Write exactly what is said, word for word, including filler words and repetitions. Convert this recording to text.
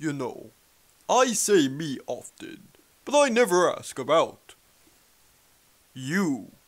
You know, I say me often, but I never ask about you.